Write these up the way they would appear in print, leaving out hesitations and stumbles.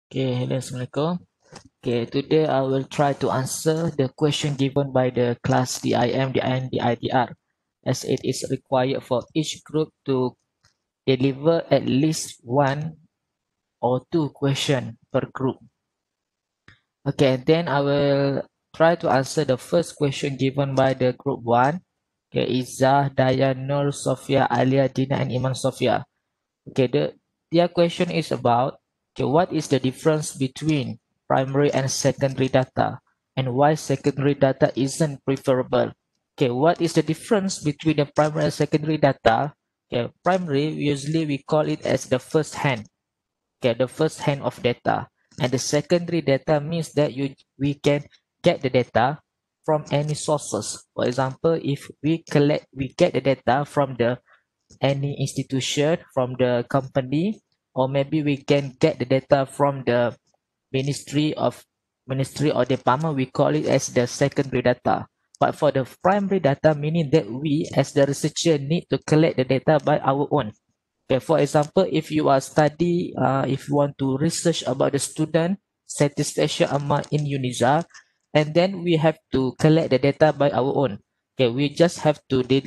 Okay, hello, Assalamualaikum. Okay, today I will try to answer the question given by the class DIM, DIN, DITR, as it is required for each group to deliver at least one or two questions per group. Okay, then I will try to answer the first question given by the group 1. Okay, Izzah, Dayan, Nur, Sofia, Alia, Dina, and Iman Sofia. Okay, their question is about, okay, what is the difference between primary and secondary data, and why secondary data isn't preferable? Okay, what is the difference between the primary and secondary data? Okay, primary, usually we call it as the first hand. Okay, the first hand of data, and the secondary data means that we can get the data from any sources. For example, if we get the data from the any institution, from the company, or maybe we can get the data from the ministry or department. We call it as the secondary data. But for the primary data, meaning that we as the researcher need to collect the data by our own. Okay, for example, if you are if you want to research about the student satisfaction amount in UNIZA, and then we have to collect the data by our own. Okay, we just have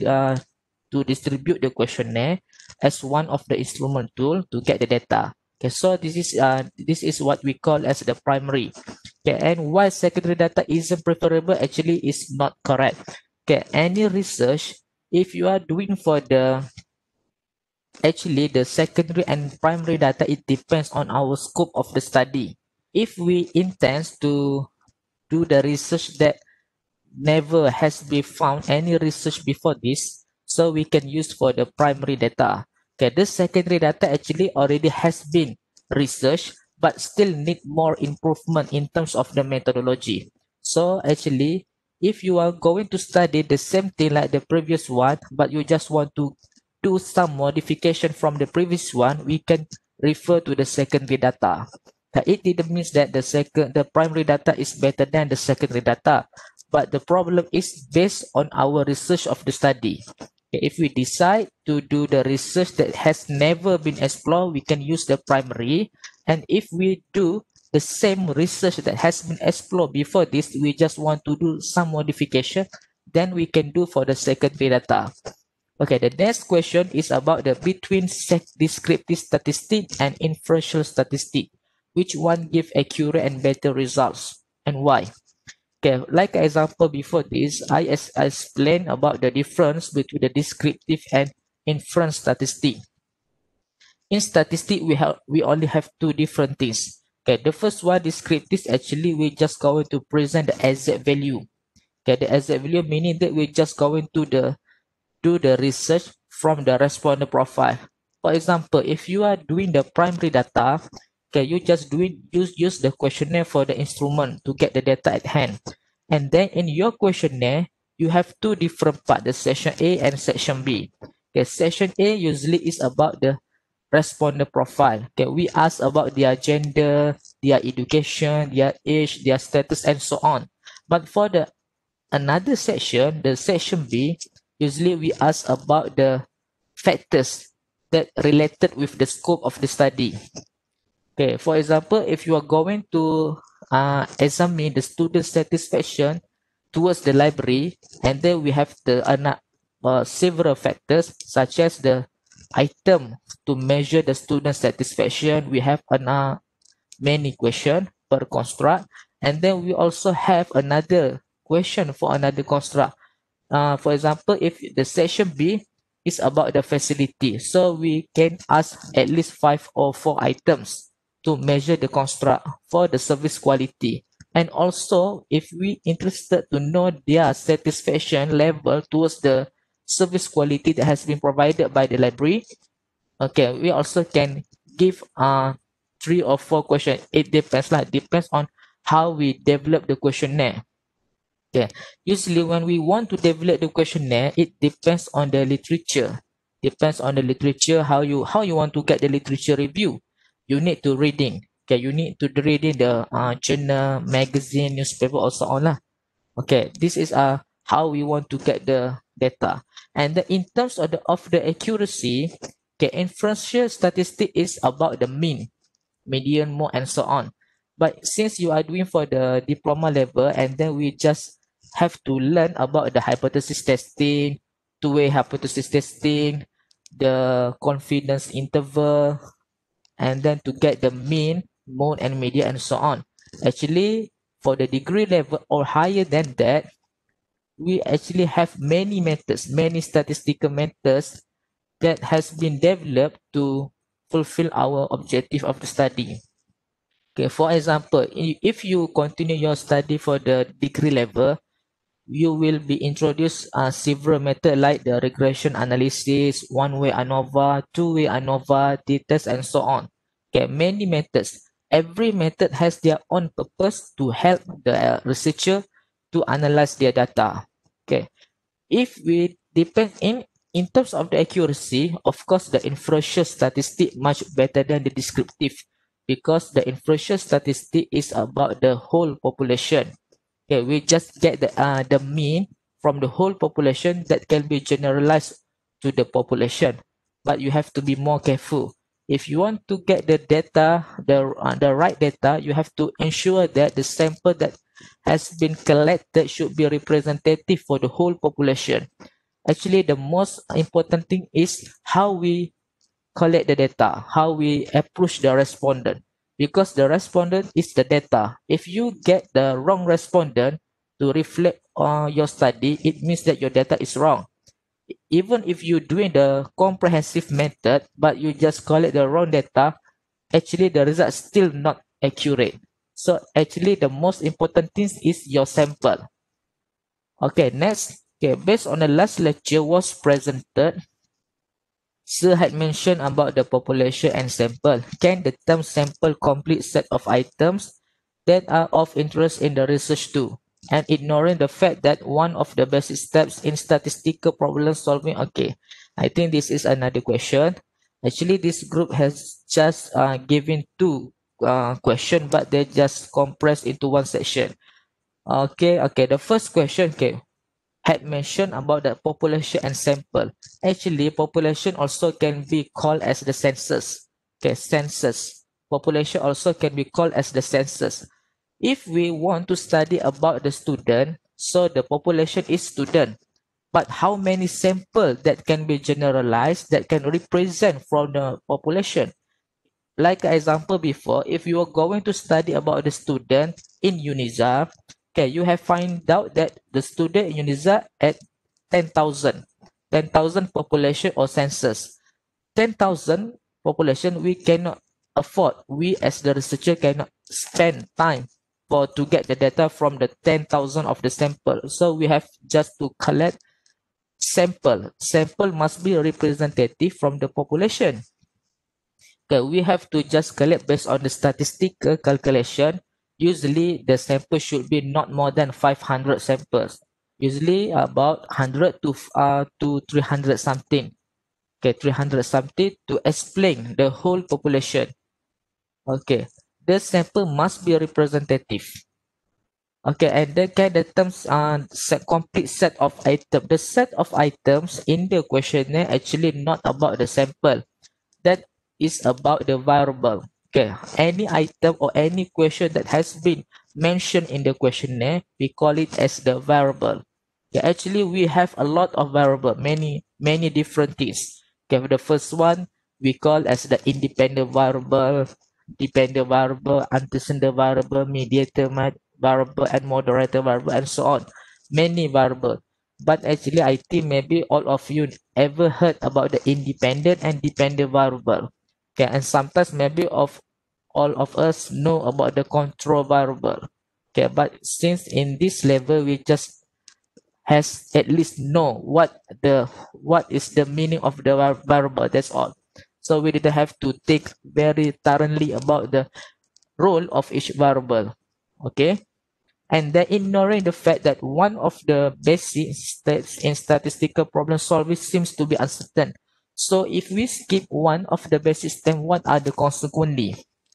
to distribute the questionnaire as one of the instrument tool to get the data. Okay, so this is what we call as the primary. Okay, and why secondary data isn't preferable actually is not correct. Okay, any research, if you are doing for the actually the secondary and primary data, it depends on our scope of the study. If we intend to do the research that never has been found any research before this, so we can use for the primary data. Okay, this secondary data actually already has been researched but still need more improvement in terms of the methodology. So actually, if you are going to study the same thing like the previous one, but you just want to do some modification from the previous one, we can refer to the secondary data. It didn't mean that the primary data is better than the secondary data, but the problem is based on our research of the study. Okay, if we decide to do the research that has never been explored, we can use the primary. And if we do the same research that has been explored before this, we just want to do some modification, then we can do for the secondary data. Okay, the next question is about the between descriptive statistic and inferential statistic. Which one give accurate and better results, and why? Okay, like example before this, I explained about the difference between the descriptive and inference statistic. In statistic, we only have two different things. Okay, the first one, descriptive, actually we just going to present the exact value. Okay, the exact value meaning that we just going to do the research from the responder profile. For example, if you are doing the primary data, okay, you just use the questionnaire for the instrument to get the data at hand. And then in your questionnaire, you have two different parts, the section A and section B. Okay, section A usually is about the responder profile. Okay, we ask about their gender, their education, their age, their status, and so on. But for the another section, the section B, usually we ask about the factors that related with the scope of the study. Okay, for example, if you are going to examine the student satisfaction towards the library, and then we have several factors such as the item to measure the student satisfaction. We have many question per construct, and then we also have another question for another construct. For example, if the section B is about the facility, so we can ask at least 5 or 4 items to measure the construct for the service quality. And also, if we interested to know their satisfaction level towards the service quality that has been provided by the library, okay, we also can give 3 or 4 questions. It depends on how we develop the questionnaire. Okay. Usually when we want to develop the questionnaire, it depends on the literature. Depends on the literature, how you want to get the literature review. You need to reading. Okay, you need to reading the journal, magazine, newspaper, or so on lah. Okay, this is how we want to get the data. And in terms of the accuracy, okay, inferential statistic is about the mean. median, mode, and so on. But since you are doing for the diploma level, and then we just have to learn about the hypothesis testing, two-way hypothesis testing, the confidence interval, and then to get the mean, mode, and median, and so on. Actually, for the degree level or higher than that, we actually have many methods, many statistical methods that has been developed to fulfill our objective of the study. Okay, for example, if you continue your study for the degree level, you will be introduced several methods like the regression analysis, one-way ANOVA, two-way ANOVA, t-test, and so on. Okay, many methods. Every method has their own purpose to help the researcher to analyze their data. Okay, if we depend in terms of the accuracy, of course, the inferential statistic much better than the descriptive, because the inferential statistic is about the whole population. Okay, we just get the mean from the whole population that can be generalized to the population. But you have to be more careful. If you want to get the data, the right data, you have to ensure that the sample that has been collected should be representative for the whole population. Actually, the most important thing is how we collect the data, how we approach the respondent, because the respondent is the data. If you get the wrong respondent to reflect on your study, it means that your data is wrong. Even if you're doing the comprehensive method, but you just collect the wrong data, actually the result is still not accurate. So actually the most important thing is your sample. Okay, next. Okay, based on the last lecture was presented, Sir had mentioned about the population and sample. Can the term sample complete set of items that are of interest in the research too? And ignoring the fact that one of the basic steps in statistical problem solving. Okay, I think this is another question. Actually, this group has just given two questions, but they just compressed into one section. Okay. The first question, okay, had mentioned about the population and sample. Actually, population also can be called as the census. Okay, census. Population also can be called as the census. If we want to study about the student, so the population is student. But how many sample that can be generalized that can represent from the population? Like example before, if you are going to study about the student in UNIZA, okay, you have find out that the student in UNIZA at 10,000, 10,000 population or census. 10,000 population we cannot afford. We as the researcher cannot spend time for to get the data from the 10,000 of the sample. So we have just to collect sample. Sample must be representative from the population. Okay, we have to just collect based on the statistical calculation. Usually, the sample should be not more than 500 samples. Usually, about 100 to 300 something. Okay, 300 something to explain the whole population. Okay, the sample must be representative. Okay, and then can the terms complete set of items. The set of items in the questionnaire actually not about the sample. That is about the variable. Okay, any item or any question that has been mentioned in the questionnaire, we call it as the variable. Okay, actually we have a lot of variable, many different things. Okay, the first one we call as the independent variable, dependent variable, antecedent variable, mediator variable, and moderator variable, and so on. Many variable. But actually, I think maybe all of you ever heard about the independent and dependent variable. Okay, and sometimes maybe all of us know about the control variable. Okay, but since in this level we just has at least know what is the meaning of the variable. That's all. So we didn't have to think very thoroughly about the role of each variable. Okay. And then ignoring the fact that one of the basic steps in statistical problem solving seems to be uncertain. So if we skip one of the basic steps, what are the consequently?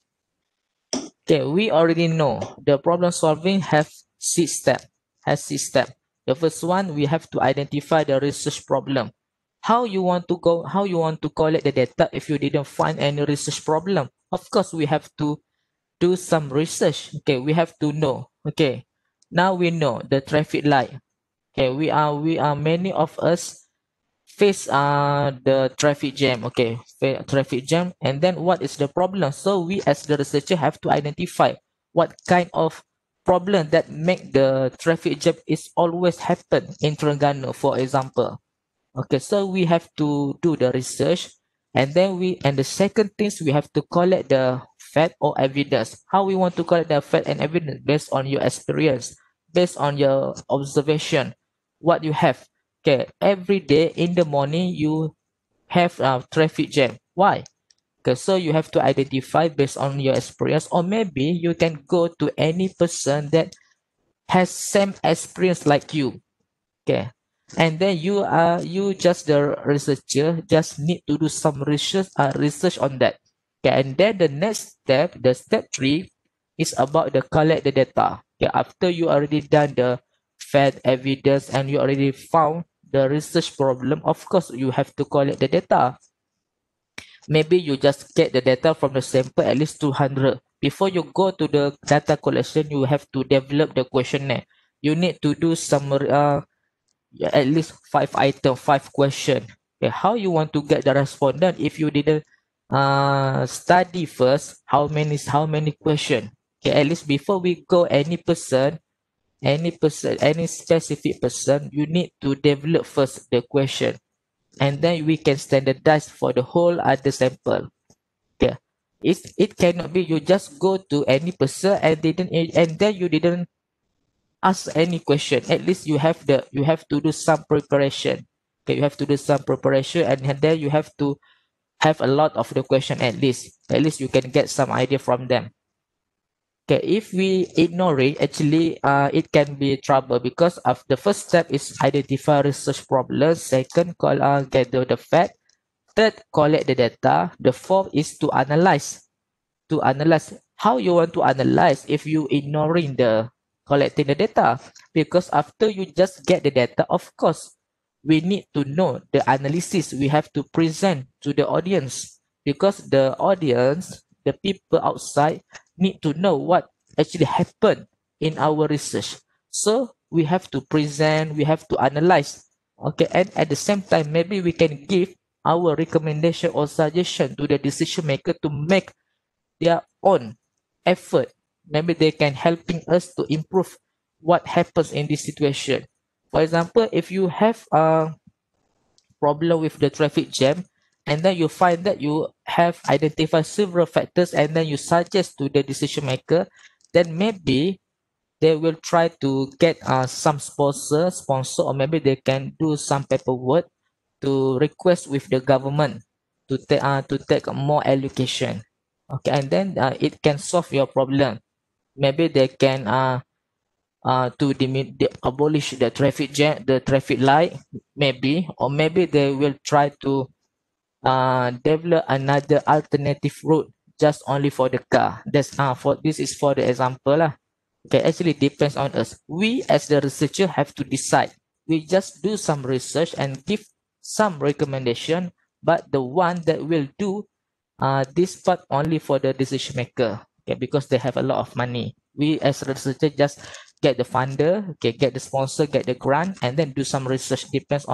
Okay, we already know the problem solving have six steps. The first one, we have to identify the research problem. How you want to collect the data if you didn't find any research problem? Of course, we have to do some research. Okay, we have to know. Okay, now we know the traffic light. Okay, we are many of us face the traffic jam. Okay, traffic jam, and then what is the problem? So we as the researcher have to identify what kind of problem that make the traffic jam is always happen in Terengganu, for example. Okay, so we have to do the research, and then the second things we have to collect the fact or evidence. How we want to collect the fact and evidence based on your experience, based on your observation, what you have. Okay, every day in the morning you have a traffic jam. Why? Okay, so you have to identify based on your experience, or maybe you can go to any person that has same experience like you. Okay. And then you just the researcher just need to do some research on that. Okay. And then the next step, the step 3 is about the collect the data. Okay. After you already done the fact evidence and you already found the research problem, of course you have to collect the data. Maybe you just get the data from the sample at least 200. Before you go to the data collection, you have to develop the questionnaire. You need to do some at least 5 item, 5 question. Okay, how you want to get the respondent if you didn't study first how many question. Okay, at least before we go any specific person, you need to develop first the question, and then we can standardize for the whole other sample. Okay, it cannot be you just go to any person and then you didn't ask any question. At least you have to do some preparation. Okay, you have to do some preparation, and then you have to have a lot of the question at least. At least you can get some idea from them. Okay, if we ignore it, actually, it can be trouble because of the first step is identify research problems. Second, gather the fact. Third, collect the data. The fourth is to analyze. To analyze how you want to analyze if you ignoring the collecting the data, because after you just get the data, of course we need to know the analysis we have to present to the audience, because the audience, the people outside, need to know what actually happened in our research. So we have to present, we have to analyze. Okay, and at the same time maybe we can give our recommendation or suggestion to the decision maker to make their own effort. Maybe they can helping us to improve what happens in this situation. For example, if you have a problem with the traffic jam, and then you find that you have identified several factors, and then you suggest to the decision maker, then maybe they will try to get some sponsor, or maybe they can do some paperwork to request with the government to take more allocation. Okay, and then it can solve your problem. Maybe they can abolish the traffic jam, the traffic light, maybe, or maybe they will try to develop another alternative route just only for the car. This is for the example lah. Okay, actually depends on us. We as the researcher have to decide. We just do some research and give some recommendation, but the one that will do this part only for the decision maker. Okay, because they have a lot of money. We as a researcher just get the funder, okay, get the sponsor, get the grant, and then do some research.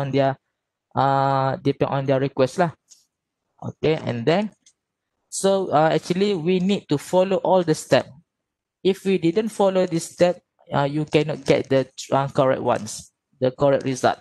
Depend on their request lah. Okay, and then actually we need to follow all the steps. If we didn't follow this step, you cannot get the correct ones, the correct result.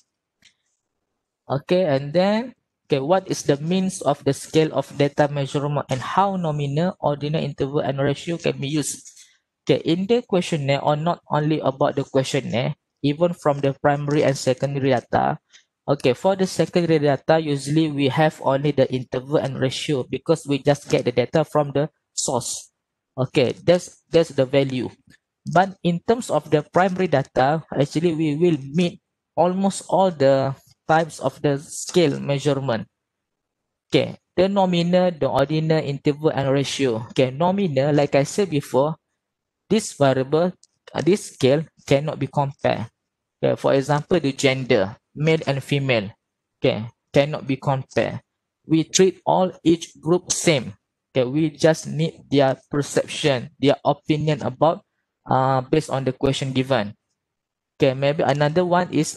Okay, and then what is the means of the scale of data measurement and how nominal, ordinal, interval, and ratio can be used? Okay, in the questionnaire, or not only about the questionnaire, even from the primary and secondary data. Okay, for the secondary data, usually we have only the interval and ratio because we just get the data from the source. Okay, that's the value. But in terms of the primary data, actually we will meet almost all the types of the scale measurement. Okay, the nominal, the ordinal, interval, and ratio. Okay, nominal, like I said before, this variable, this scale cannot be compared. Okay, for example, the gender, male and female, okay, cannot be compared. We treat each group same. Okay, we just need their perception, their opinion about based on the question given. Okay, maybe another one is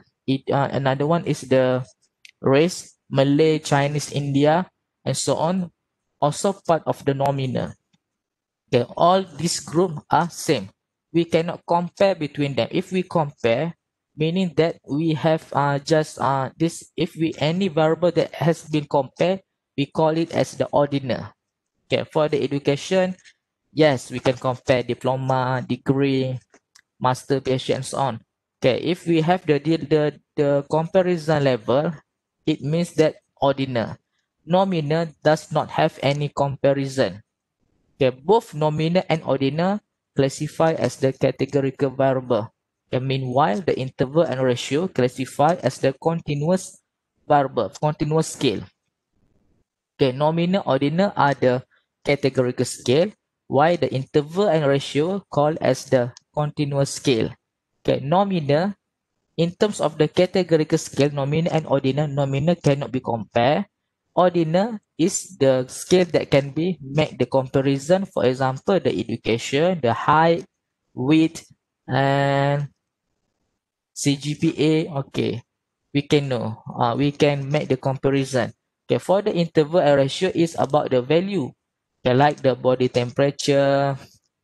the race, Malay, Chinese, India, and so on, also part of the nominal. Okay, all these groups are same. We cannot compare between them. If we compare, meaning that we have just this. If we any variable that has been compared, we call it as the ordinal. Okay, for the education, yes, we can compare diploma, degree, master, PhD, and so on. Okay, if we have the comparison level, it means that ordinal. Nominal does not have any comparison. Okay, both nominal and ordinal classify as the categorical variable. Okay, meanwhile, the interval and ratio classify as the continuous variable, continuous scale. Okay, nominal, ordinal are the categorical scale, while the interval and ratio called as the continuous scale. Okay, nominal, in terms of the categorical scale, nominal and ordinal, nominal cannot be compared. Ordinal is the scale that can be make the comparison. For example, the education, the height, width, and CGPA. Okay, we can know. We can make the comparison. Okay, for the interval and ratio is about the value. Okay, like the body temperature,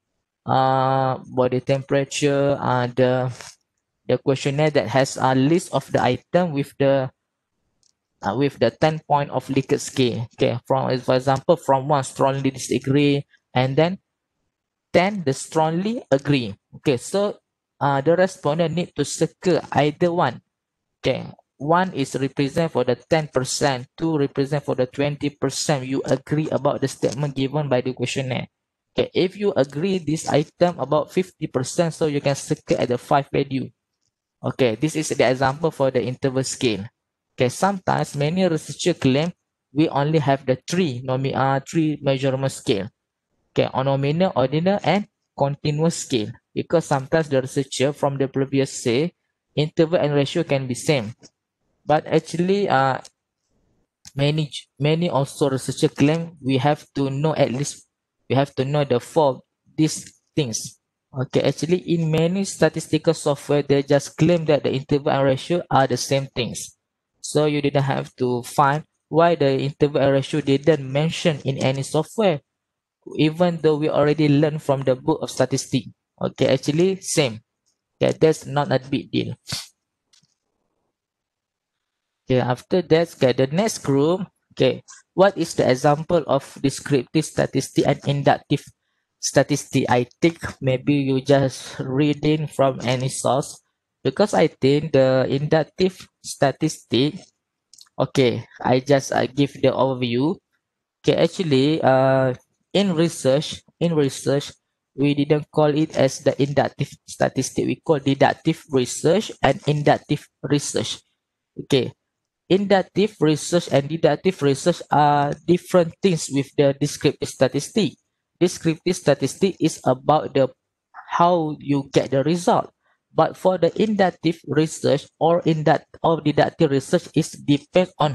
the questionnaire that has a list of the item with the 10 point of Likert scale. Okay, for example, from 1 strongly disagree, and then 10 the strongly agree. Okay, so the respondent need to circle either one. Okay, 1 is represent for the 10%, 2 represent for the 20%. You agree about the statement given by the questionnaire. Okay, if you agree this item about 50%, so you can circle at the 5 value. Okay, this is the example for the interval scale. Okay, sometimes many researchers claim we only have the three measurement scale. Okay, on nominal, ordinal, and continuous scale. Because sometimes the researcher from the previous say interval and ratio can be same, but actually many also researchers claim we have to know the four these things. Okay, actually in many statistical software they just claim that the interval and ratio are the same things. So you didn't have to find why the interval and ratio didn't mention in any software, even though we already learned from the book of statistics. Okay, actually same. Okay, that's not a big deal. Okay, after that, okay, the next group, okay, what is the example of descriptive statistic and inductive statistic? I think maybe you just reading from any source, because I think the inductive statistic, okay, I just give the overview. Okay, actually, in research, we didn't call it as the inductive statistic. We call deductive research and inductive research. Okay, inductive research and deductive research are different things with the descriptive statistic. Descriptive statistic is about the how you get the result. But for the inductive research or deductive research, is depends on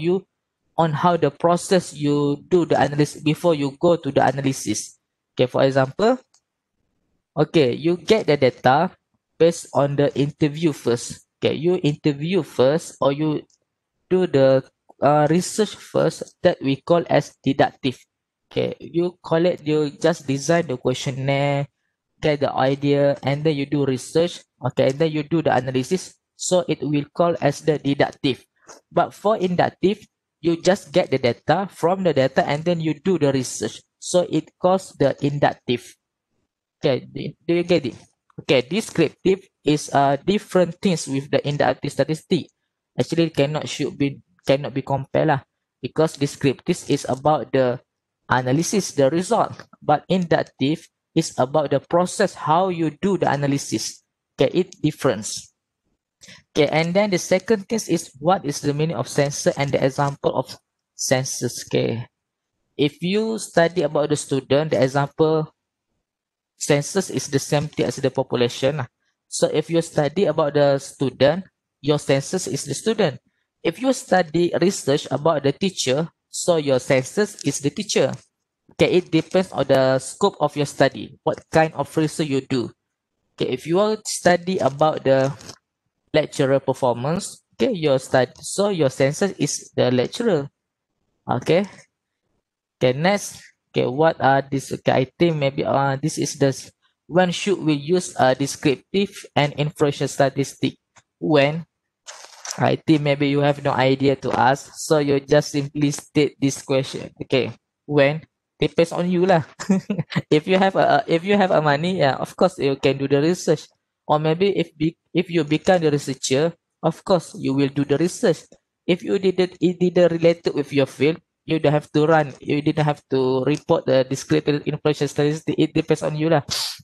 how the process you do the analysis before you go to the analysis. Okay, for example, okay, you get the data based on the interview first. Okay, you interview first, or you do the research first, that we call as deductive. Okay, you just design the questionnaire, get the idea, and then you do research. Okay, and then you do the analysis. So it will call as the deductive. But for inductive, you just get the data from the data and then you do the research. So it calls the inductive. Okay, do you get it? Okay, descriptive is different things with the inductive statistic. Actually, cannot be compared lah, because descriptive is about the analysis, the result, but inductive is about the process how you do the analysis. Okay, it difference. Okay, and then the second thing is what is the meaning of census and the example of census. Okay, if you study about the student, the example census is the same thing as the population. So if you study about the student, your census is the student. If you study research about the teacher, so your census is the teacher. Okay, it depends on the scope of your study, what kind of research you do. Okay, if you want to study about the lecturer performance, okay, your study, so your census is the lecturer. Okay, okay, next, okay, what are this? Okay, I think maybe this is the when should we use a descriptive and inferential statistic? When I think maybe you have no idea to ask, so you just simply state this question. Okay, when depends on you lah. If you have a money, yeah, of course you can do the research. Or maybe if you become the researcher, of course you will do the research. If you didn't it didn't relate it with your field, you don't have to run. You didn't have to report the descriptive information statistic. It depends on you lah.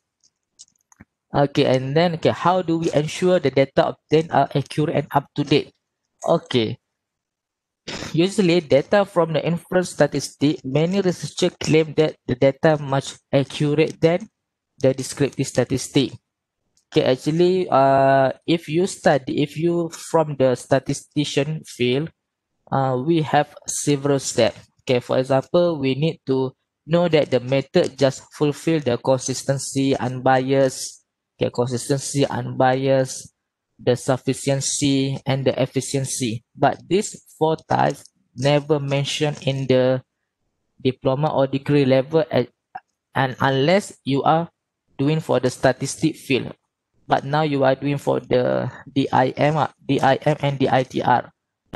Okay, and then okay, how do we ensure the data obtained are accurate and up to date? Okay, usually data from the inference statistic, many researchers claim that the data much accurate than the descriptive statistic. Okay, actually, if you from the statistician field, we have several steps. Okay, for example, we need to know that the method just fulfill the consistency, unbiased, okay, consistency, unbiased, the sufficiency, and the efficiency. But these four types never mentioned in the diploma or degree level, and unless you are doing for the statistic field. But now you are doing for the DIM and DITR.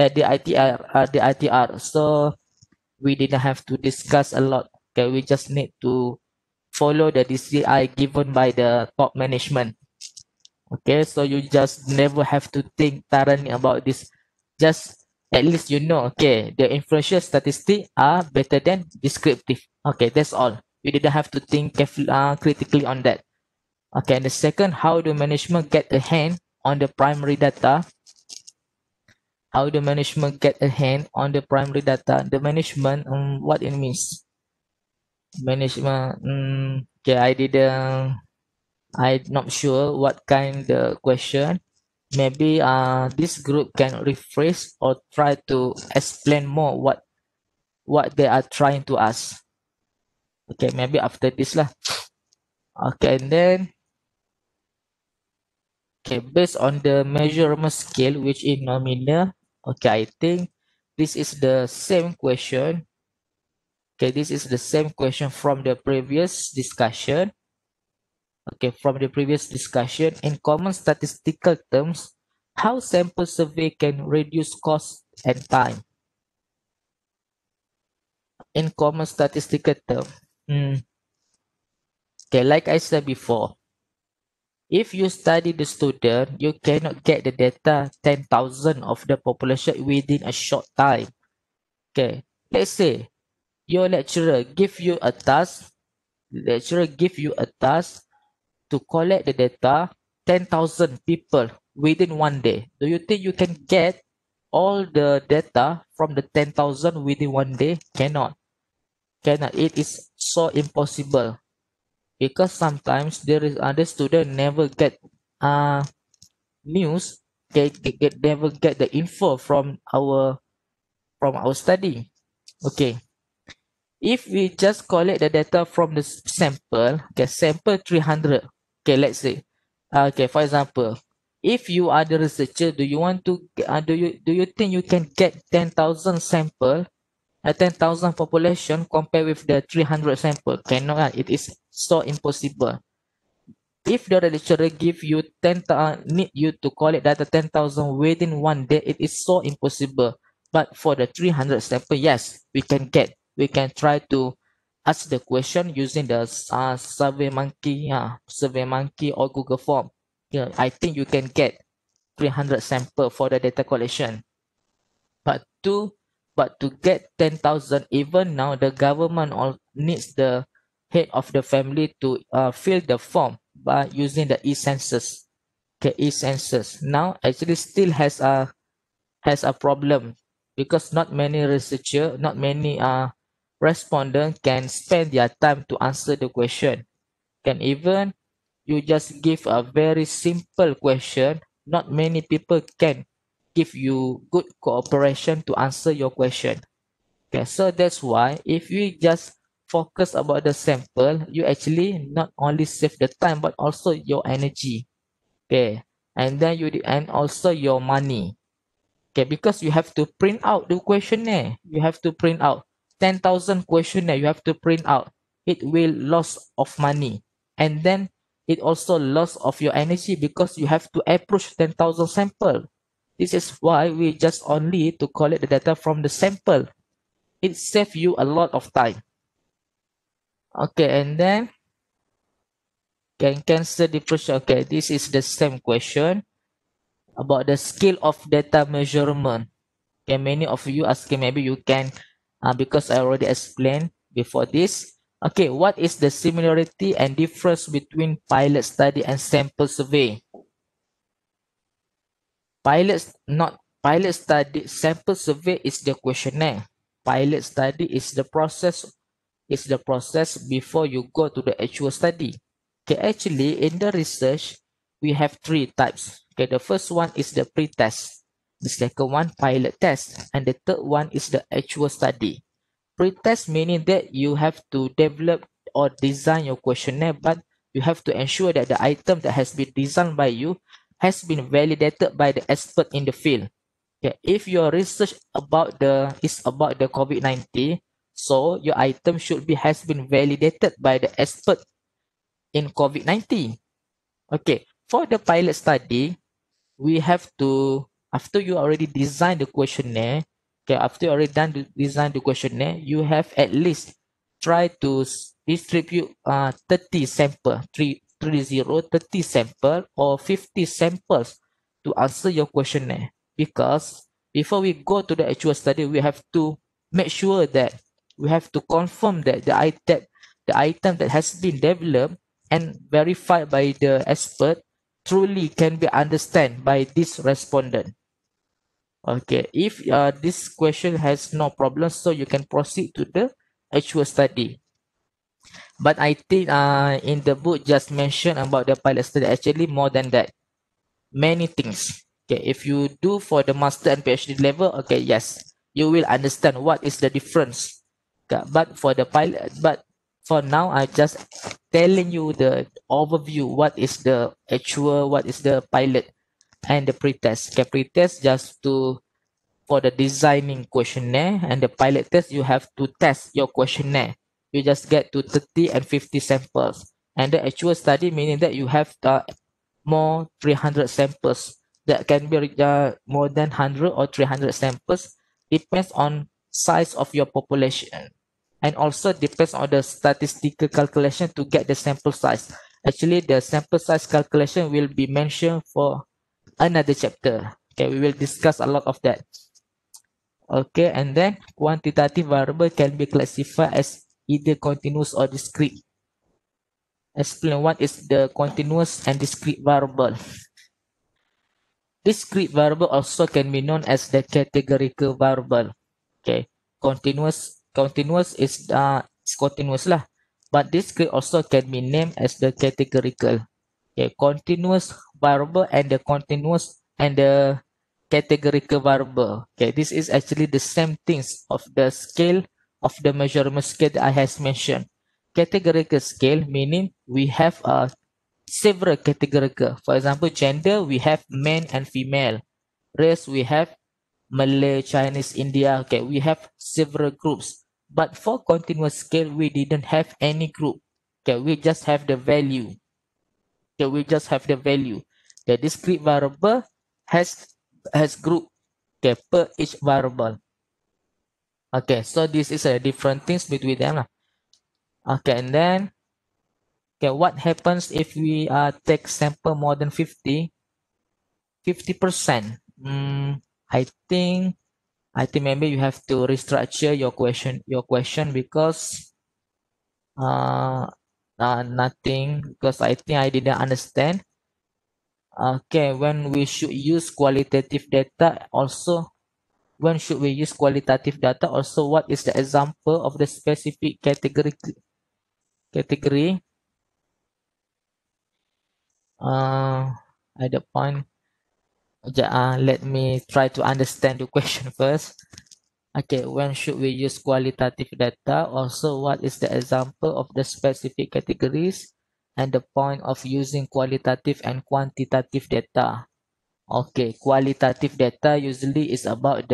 DITR. So we didn't have to discuss a lot. Okay, we just need to follow the DCI given by the top management. Okay, so you just never have to think thoroughly about this. Just at least you know, okay, the inferential statistics are better than descriptive. Okay, that's all. You didn't have to think carefully, critically on that. Okay, and the second, how do management get a hand on the primary data? How do management get a hand on the primary data? The management, what it means? Management, okay, I'm not sure what kind the question. Maybe this group can rephrase or try to explain more what they are trying to ask. Okay, maybe after this lah. Okay, and then okay, based on the measurement scale, which is nominal, okay, I think this is the same question. Okay, this is the same question from the previous discussion. Okay, from the previous discussion, in common statistical terms, how sample survey can reduce cost and time? In common statistical terms, okay, like I said before, if you study the student, you cannot get the data 10,000 of the population within a short time. Okay, let's say your lecturer give you a task, to collect the data 10,000 people within one day. Do you think you can get all the data from the 10,000 within one day? Cannot. It is so impossible because sometimes there is other student never get news. Never get the info from our study. Okay, if we just collect the data from the sample, okay, sample 300, okay, let's say, okay, for example, if you are the researcher, do you want to, do you think you can get 10,000 sample, 10,000 population compared with the 300 sample? Cannot, it is so impossible. If the lecturer give you need you to collect data 10,000 within one day, it is so impossible. But for the 300 sample, yes, we can try to ask the question using the Survey Monkey or Google Form. Yeah, I think you can get 300 sample for the data collection. But to get 10,000, even now the government all needs the head of the family to fill the form by using the e-census. Okay, e-census now actually still has a problem because not many researcher, not many respondent can spend their time to answer the question. Can even you just give a very simple question, not many people can give you good cooperation to answer your question. Okay, so that's why if we just focus about the sample, you actually not only save the time but also your energy. Okay, and then and also your money. Okay, because you have to print out the questionnaire. You have to print out 10,000 questionnaire. You have to print out. It will loss of money, and then it also loss of your energy because you have to approach 10,000 sample. This is why we just only to collect the data from the sample. It save you a lot of time. Okay, and then can cancel the process. Okay, this is the same question about the scale of data measurement. Okay, many of you asking, maybe you can, because I already explained before this. Okay, what is the similarity and difference between pilot study and sample survey? Pilot study, sample survey is the questionnaire. Pilot study is the process before you go to the actual study. Okay, actually in the research, we have three types. Okay, the first one is the pre-test. The second one, pilot test. And the third one is the actual study. Pre-test meaning that you have to develop or design your questionnaire, but you have to ensure that the item that has been designed by you has been validated by the expert in the field. Okay, if your research is about the COVID-19, so your item should be has been validated by the expert in COVID-19. Okay, for the pilot study, we have to, after you already design the questionnaire, okay, after you already design the questionnaire, you have at least try to distribute 30 sample, 30 sample or 50 samples to answer your questionnaire. Because before we go to the actual study, we have to make sure that we have to confirm that the item that has been developed and verified by the expert truly can be understood by this respondent. Okay, if this question has no problem, so you can proceed to the actual study. But I think in the book just mentioned about the pilot study, actually more than that, many things. Okay, if you do for the master and PhD level, okay, yes, you will understand what is the difference. Okay, but for the pilot, but for now, I just telling you the overview. What is the pilot and the pre-test. Okay, pre-test just to for the designing questionnaire, and the pilot test you have to test your questionnaire. You just get to 30 and 50 samples. And the actual study meaning that you have more 300 samples. That can be more than 100 or 300 samples. Depends on size of your population. And also depends on the statistical calculation to get the sample size. Actually, the sample size calculation will be mentioned for another chapter. Okay, we will discuss a lot of that. Okay, and then quantitative variable can be classified as either continuous or discrete. Explain what is the continuous and discrete variable. Discrete variable also can be known as the categorical variable. Okay, continuous is continuous lah, but discrete also can be named as the categorical. Okay, continuous variable and the continuous and the categorical variable. Okay, this is actually the same things of the scale of the measurement scale that I has mentioned. Categorical scale meaning we have several categorical. For example, gender we have men and female. Race we have Malay, Chinese, India. Okay, we have several groups. But for continuous scale, we didn't have any group. Okay, we just have the value. Okay, we just have the value. The discrete variable has group, okay, per each variable. Okay, so this is a different things between them lah. Okay, and then okay, what happens if we take sample more than 50%? I think maybe you have to restructure your question because nothing, because I think I didn't understand. Okay, when we should use qualitative data also, when should we use qualitative data also, what is the example of the specific category at the point. Let me try to understand the question first. Okay, when should we use qualitative data? Also, what is the example of the specific categories and the point of using qualitative and quantitative data? Okay, qualitative data usually is about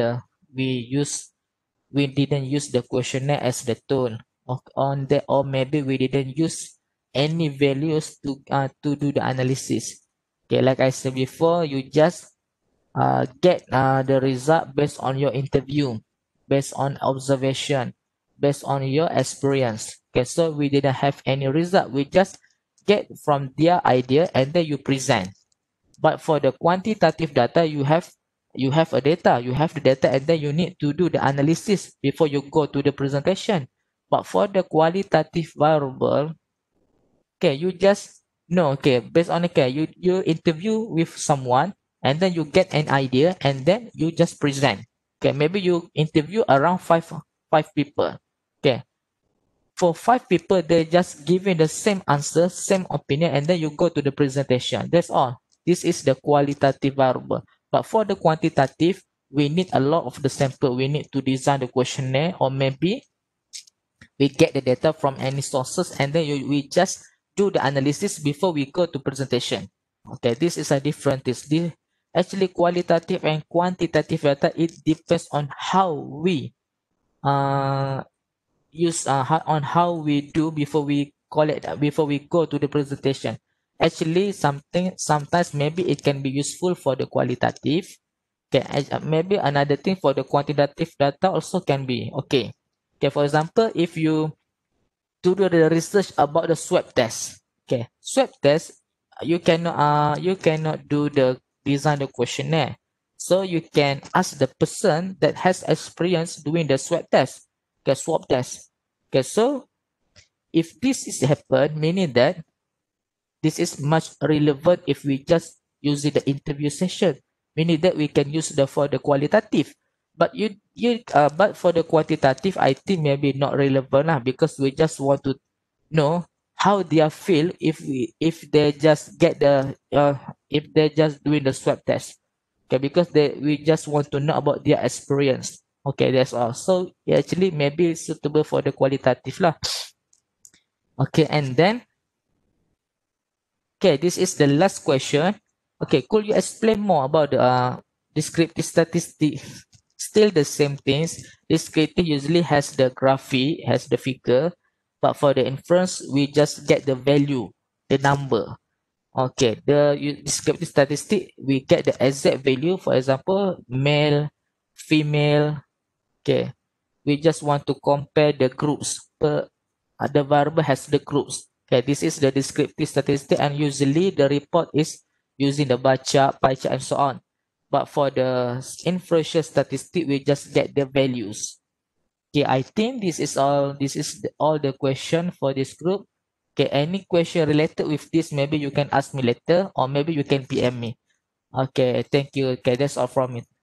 we didn't use the questionnaire as the tool on the, or maybe we didn't use any values to do the analysis. Okay, like I said before, you just get the result based on your interview, based on observation, based on your experience. Okay, so we didn't have any result. We just get from their idea and then you present. But for the quantitative data, you have a data, you have the data, and then you need to do the analysis before you go to the presentation. But for the qualitative variable, okay, you just know, okay, based on, okay, you interview with someone and then you get an idea and then you just present. Okay, maybe you interview around five people. Okay, for five people, they just giving the same answer, same opinion, and then you go to the presentation. That's all. This is the qualitative variable. But for the quantitative, we need a lot of the sample. We need to design the questionnaire, or maybe we get the data from any sources, and then we just do the analysis before we go to presentation. Okay, this is a different this actually qualitative and quantitative data. It depends on how we uh use how we do before we collect before we go to the presentation. Actually, sometimes maybe it can be useful for the qualitative. Okay, maybe another thing for the quantitative data also can be okay. Okay, for example, if you to do the research about the swab test. Okay, swab test, you cannot do the design the questionnaire. So you can ask the person that has experience doing the swab test. Okay, swab test. Okay, so if this is happen, meaning that this is much relevant if we just use the interview session, meaning that we can use the for the qualitative. But but for the quantitative, I think maybe not relevant lah, because we just want to know how they feel if they just get the if they just doing the swab test. Okay, because we just want to know about their experience. Okay, that's all. So yeah, actually maybe it's suitable for the qualitative lah. Okay, and then okay, this is the last question. Okay, could you explain more about the descriptive statistics? Still the same things. Descriptive usually has the graphic, has the figure, but for the inference, we just get the value, the number. Okay, the descriptive statistic, we get the exact value. For example, male, female. Okay, we just want to compare the groups per the variable has the groups. Okay, this is the descriptive statistic, and usually the report is using the bar chart, pie chart, and so on. But for the inferential statistic, we just get the values. Okay, I think this is all. This is all the question for this group. Okay, any question related with this, maybe you can ask me later, or maybe you can PM me. Okay, thank you. Okay, that's all from me.